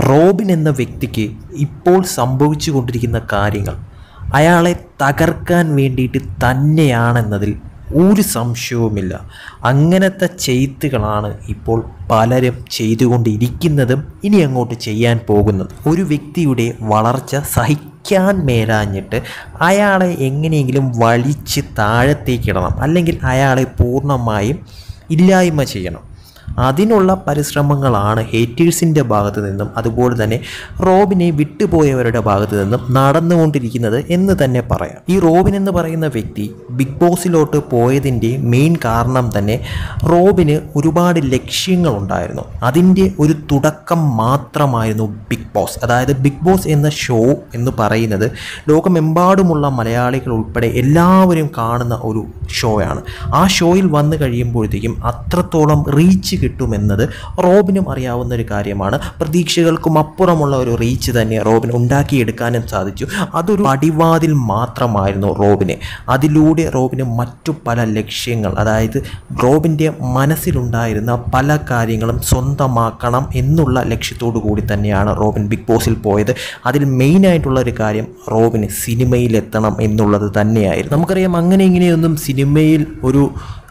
Robin എന്ന വ്യക്തിക്ക് ഇപ്പോൾ സംഭവിച്ചു കൊണ്ടിരിക്കുന്ന കാര്യങ്ങൾ അയാളെ തകർക്കാൻ വേണ്ടിയിട്ട് തന്നെയാണെന്നതിൽ ഒരു സംശയവുമില്ല. അങ്ങനത്തെ ചെയ്ത്തുകളാണ് ഇപ്പോൾ പലരും ചെയ്തുകൊണ്ടിരിക്കുന്നതും ഇനി അങ്ങോട്ട് ചെയ്യാൻ പോകുന്നത്. ഒരു വ്യക്തിയുടെ വളർച്ച സഹിക്കാൻ മേലാഞ്ഞിട്ട് അയാളെ എങ്ങനെയെങ്കിലും വലിച്ച് താഴത്തേക്കിടണം, അല്ലെങ്കിൽ അയാളെ പൂർണ്ണമായും ഇല്ലായ്മ ചെയ്യണം. അതിനുള്ള പരിശ്രമങ്ങളാണ് ഹേറ്റേഴ്സിൻ്റെ ഭാഗത്തു നിന്നും അതുപോലെ തന്നെ റോബിനെ വിട്ടുപോയവരുടെ ഭാഗത്തു നിന്നും നടന്നുകൊണ്ടിരിക്കുന്നത് എന്ന് തന്നെ പറയാം. ഈ റോബിൻ എന്ന് പറയുന്ന വ്യക്തി ബിഗ് ബോസിലോട്ട് പോയതിൻ്റെ മെയിൻ കാരണം തന്നെ റോബിന് ഒരുപാട് ലക്ഷ്യങ്ങളുണ്ടായിരുന്നു. അതിൻ്റെ ഒരു തുടക്കം മാത്രമായിരുന്നു ബിഗ് ബോസ്. അതായത് ബിഗ് ബോസ് എന്ന ഷോ എന്ന് പറയുന്നത് ലോകമെമ്പാടുമുള്ള മലയാളികൾ ഉൾപ്പെടെ എല്ലാവരും കാണുന്ന ഒരു ഷോയാണ്. ആ ഷോയിൽ വന്നു കഴിയുമ്പോഴത്തേക്കും അത്രത്തോളം റീച്ച് കിട്ടുമെന്നത് റോബിനും അറിയാവുന്ന ഒരു കാര്യമാണ്. പ്രതീക്ഷകൾക്കും അപ്പുറമുള്ള ഒരു റീച്ച് തന്നെ റോബിൻ ഉണ്ടാക്കിയെടുക്കാനും സാധിച്ചു. അതൊരു പടിവാതിൽ മാത്രമായിരുന്നു റോബിന്. അതിലൂടെ റോബിന് മറ്റു പല ലക്ഷ്യങ്ങൾ, അതായത് റോബിൻ്റെ മനസ്സിലുണ്ടായിരുന്ന പല കാര്യങ്ങളും സ്വന്തമാക്കണം എന്നുള്ള ലക്ഷ്യത്തോടു കൂടി തന്നെയാണ് റോബിൻ ബിഗ് ബോസിൽ പോയത്. അതിൽ മെയിനായിട്ടുള്ള ഒരു കാര്യം റോബിന് സിനിമയിലെത്തണം എന്നുള്ളത് തന്നെയായിരുന്നു. നമുക്കറിയാം, അങ്ങനെ ഇങ്ങനെയൊന്നും സിനിമയിൽ ഒരു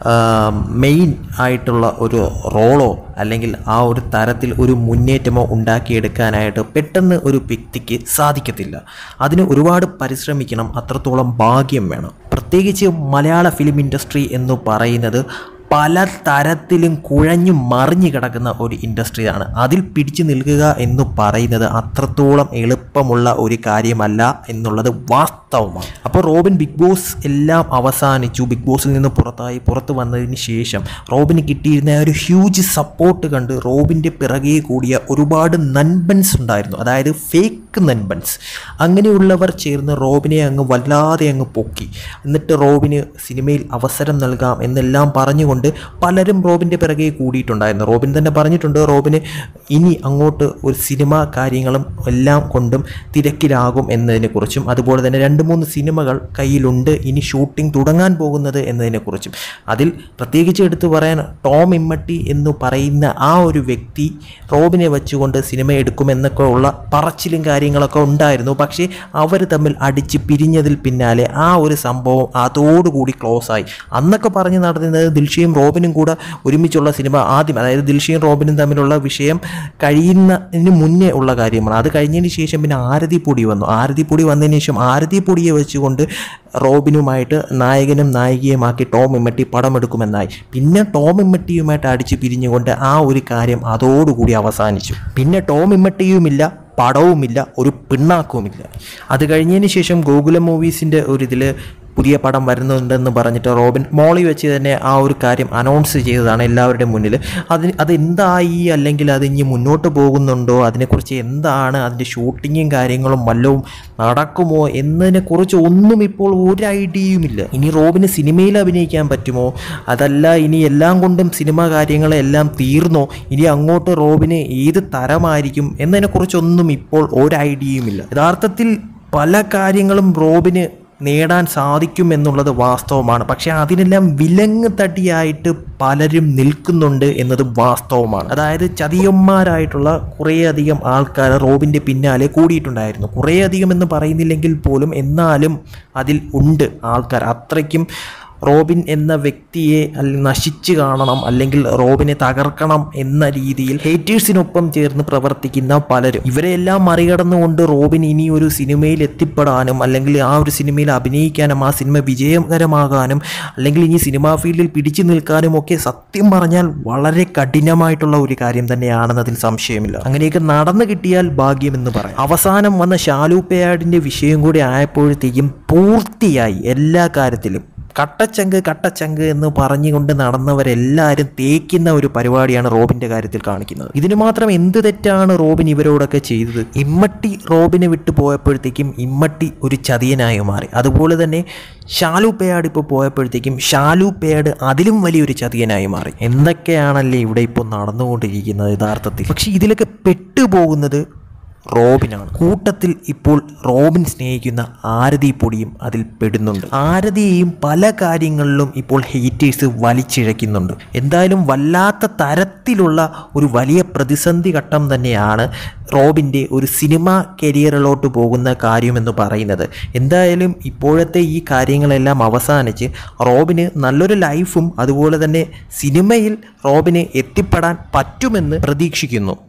മെയിൻ ആയിട്ടുള്ള ഒരു റോളോ അല്ലെങ്കിൽ ആ ഒരു തരത്തിൽ ഒരു മുന്നേറ്റമോ ഉണ്ടാക്കിയെടുക്കാനായിട്ട് പെട്ടെന്ന് ഒരു വ്യക്തിക്ക് സാധിക്കത്തില്ല. അതിന് ഒരുപാട് പരിശ്രമിക്കണം, അത്രത്തോളം ഭാഗ്യം വേണം. പ്രത്യേകിച്ച് മലയാള ഫിലിം ഇൻഡസ്ട്രി എന്ന് പറയുന്നത് പല തരത്തിലും കുഴഞ്ഞു മറിഞ്ഞു കിടക്കുന്ന ഒരു ഇൻഡസ്ട്രിയാണ്. അതിൽ പിടിച്ചു നിൽക്കുക എന്ന് പറയുന്നത് അത്രത്തോളം എളുപ്പമുള്ള ഒരു കാര്യമല്ല എന്നുള്ളത് വാസ്തവമാണ്. അപ്പോൾ റോബിൻ ബിഗ് ബോസ് എല്ലാം അവസാനിച്ചു. ബിഗ് ബോസിൽ നിന്ന് പുറത്ത് വന്നതിന് ശേഷം റോബിന് കിട്ടിയിരുന്ന ഒരു ഹ്യൂജ് സപ്പോർട്ട് കണ്ട് റോബിൻ്റെ പിറകെ കൂടിയ ഒരുപാട് നൻബൻസ് ഉണ്ടായിരുന്നു, അതായത് ഫേക്ക് നൻബൻസ്. അങ്ങനെയുള്ളവർ ചേർന്ന് റോബിനെ അങ്ങ് വല്ലാതെ അങ്ങ് പൊക്കി. എന്നിട്ട് റോബിന് സിനിമയിൽ അവസരം നൽകാം എന്നെല്ലാം പറഞ്ഞുകൊണ്ട് പലരും റോബിൻ്റെ പിറകെ കൂടിയിട്ടുണ്ടായിരുന്നു. റോബിൻ തന്നെ പറഞ്ഞിട്ടുണ്ട്, റോബിന് ഇനി അങ്ങോട്ട് ഒരു സിനിമ കാര്യങ്ങളും എല്ലാം കൊണ്ടും തിരക്കിലാകും എന്നതിനെക്കുറിച്ചും അതുപോലെ തന്നെ 2-3 സിനിമകൾ കയ്യിലുണ്ട് ഇനി ഷൂട്ടിംഗ് തുടങ്ങാൻ പോകുന്നത് എന്നതിനെക്കുറിച്ചും. അതിൽ പ്രത്യേകിച്ച് എടുത്തു പറയാൻ ടോം ഇമ്മട്ടി എന്ന് പറയുന്ന ആ ഒരു വ്യക്തി റോബിനെ വെച്ചുകൊണ്ട് സിനിമ എടുക്കുമെന്നൊക്കെ ഉള്ള പറച്ചിലും കാര്യങ്ങളൊക്കെ ഉണ്ടായിരുന്നു. പക്ഷേ അവർ തമ്മിൽ അടിച്ച് പിരിഞ്ഞതിൽ പിന്നാലെ ആ ഒരു സംഭവം അതോടുകൂടി ക്ലോസായി. അന്നൊക്കെ പറഞ്ഞു നടന്നത് ദിൽഷയും റോബിനും കൂടെ ഒരുമിച്ചുള്ള സിനിമ ആദ്യം, അതായത് ദിൽഷയും റോബിനും തമ്മിലുള്ള വിഷയം കഴിയുന്നതിന് മുന്നേ ഉള്ള കാര്യമാണ്. അത് കഴിഞ്ഞതിന് ശേഷം പിന്നെ ആരതിപ്പൊടി വന്നു. ആരതിപ്പൊടി വന്നതിന് ശേഷം ആരതിപ്പൊടിയെ വെച്ചുകൊണ്ട് റോബിനുമായിട്ട് നായകനും നായികയുമാക്കി ടോം ഇമ്മട്ടി പടം എടുക്കുമെന്നായി. പിന്നെ ടോം ഇമ്മട്ടിയുമായിട്ട് അടിച്ച് പിരിഞ്ഞുകൊണ്ട് ആ ഒരു കാര്യം അതോടുകൂടി അവസാനിച്ചു. പിന്നെ ടോം ഇമ്മട്ടിയുമില്ല, പടവുമില്ല, ഒരു പിണ്ണാക്കുമില്ല. അത് കഴിഞ്ഞതിന് ശേഷം ഗോകുലം മൂവീസിൻ്റെ ഒരിതിൽ പുതിയ പടം വരുന്നുണ്ടെന്ന് പറഞ്ഞിട്ട് റോബിൻ മോളി വെച്ച് തന്നെ ആ ഒരു കാര്യം അനൗൺസ് ചെയ്തതാണ് എല്ലാവരുടെയും മുന്നിൽ. അതെന്തായി, അല്ലെങ്കിൽ അത് ഇനി മുന്നോട്ട് പോകുന്നുണ്ടോ, അതിനെക്കുറിച്ച് എന്താണ്, അതിൻ്റെ ഷൂട്ടിങ്ങും കാര്യങ്ങളും വല്ലതും നടക്കുമോ എന്നതിനെക്കുറിച്ച് ഒന്നും ഇപ്പോൾ ഒരു ഐഡിയയുമില്ല. ഇനി റോബിന് സിനിമയിൽ അഭിനയിക്കാൻ പറ്റുമോ, അതല്ല ഇനി എല്ലാം കൊണ്ടും സിനിമ കാര്യങ്ങളെല്ലാം തീർന്നോ, ഇനി അങ്ങോട്ട് റോബിന് ഏത് തരമായിരിക്കും എന്നതിനെക്കുറിച്ചൊന്നും ഇപ്പോൾ ഒരു ഐഡിയയുമില്ല. യഥാർത്ഥത്തിൽ പല കാര്യങ്ങളും റോബിന് നേടാൻ സാധിക്കും എന്നുള്ളത് വാസ്തവമാണ്. പക്ഷേ അതിനെല്ലാം വിലങ്ങ് തടിയായിട്ട് പലരും നിൽക്കുന്നുണ്ട് എന്നത് വാസ്തവമാണ്. അതായത് ചതിയന്മാരായിട്ടുള്ള കുറേയധികം ആൾക്കാർ റോബിൻ്റെ പിന്നാലെ കൂടിയിട്ടുണ്ടായിരുന്നു. കുറേയധികം എന്ന് പറയുന്നില്ലെങ്കിൽ പോലും എന്നാലും അതിൽ ഉണ്ട് ആൾക്കാർ. അത്രയ്ക്കും റോബിൻ എന്ന വ്യക്തിയെ നശിച്ചു കാണണം, അല്ലെങ്കിൽ റോബിനെ തകർക്കണം എന്ന രീതിയിൽ ഹേറ്റേഴ്സിനൊപ്പം ചേർന്ന് പ്രവർത്തിക്കുന്ന പലരും. ഇവരെല്ലാം മറികടന്നുകൊണ്ട് റോബിൻ ഇനി ഒരു സിനിമയിൽ എത്തിപ്പെടാനും അല്ലെങ്കിൽ ആ ഒരു സിനിമയിൽ അഭിനയിക്കാനും ആ സിനിമ വിജയകരമാകാനും അല്ലെങ്കിൽ ഇനി സിനിമാ ഫീൽഡിൽ പിടിച്ചു നിൽക്കാനും ഒക്കെ സത്യം പറഞ്ഞാൽ വളരെ കഠിനമായിട്ടുള്ള ഒരു കാര്യം തന്നെയാണെന്നതിൽ സംശയമില്ല. അങ്ങനെയൊക്കെ നടന്നു കിട്ടിയാൽ ഭാഗ്യമെന്ന് പറയാം. അവസാനം വന്ന ഷാലു പേയാടിൻ്റെ വിഷയം കൂടി ആയപ്പോഴത്തേക്കും പൂർത്തിയായി എല്ലാ കാര്യത്തിലും. കട്ടച്ചങ്ക് എന്ന് പറഞ്ഞുകൊണ്ട് നടന്നവരെല്ലാവരും തേക്കുന്ന ഒരു പരിപാടിയാണ് റോബിൻ്റെ കാര്യത്തിൽ കാണിക്കുന്നത്. ഇതിന് മാത്രം എന്ത് തെറ്റാണ് റോബിൻ ഇവരോടൊക്കെ ചെയ്തത്? ഇമ്മട്ടി റോബിനെ വിട്ടു പോയപ്പോഴത്തേക്കും ഇമ്മട്ടി ഒരു ചതിയനായി മാറി. അതുപോലെ തന്നെ ഷാലു പേയാട് ഇപ്പോൾ പോയപ്പോഴത്തേക്കും ഷാലു പേയാട് അതിലും വലിയൊരു ചതിയനായി മാറി. എന്തൊക്കെയാണല്ലേ ഇവിടെ ഇപ്പോൾ നടന്നുകൊണ്ടിരിക്കുന്നത് യഥാർത്ഥത്തിൽ. പക്ഷേ ഇതിലൊക്കെ പെട്ടുപോകുന്നത് റോബിനാണ്. കൂട്ടത്തിൽ ഇപ്പോൾ റോബിൻ സ്നേഹിക്കുന്ന ആരതി പൊടിയും അതിൽ പെടുന്നുണ്ട്. ആരതിയെയും പല കാര്യങ്ങളിലും ഇപ്പോൾ ഹേറ്റേഴ്സ് വലിച്ചിഴയ്ക്കുന്നുണ്ട്. എന്തായാലും വല്ലാത്ത തരത്തിലുള്ള ഒരു വലിയ പ്രതിസന്ധി ഘട്ടം തന്നെയാണ് റോബിൻ്റെ ഒരു സിനിമ കരിയറിലോട്ട് പോകുന്ന കാര്യമെന്ന് പറയുന്നത്. എന്തായാലും ഇപ്പോഴത്തെ ഈ കാര്യങ്ങളെല്ലാം അവസാനിച്ച് റോബിന് നല്ലൊരു ലൈഫും അതുപോലെ തന്നെ സിനിമയിൽ റോബിന് എത്തിപ്പെടാൻ പറ്റുമെന്ന് പ്രതീക്ഷിക്കുന്നു.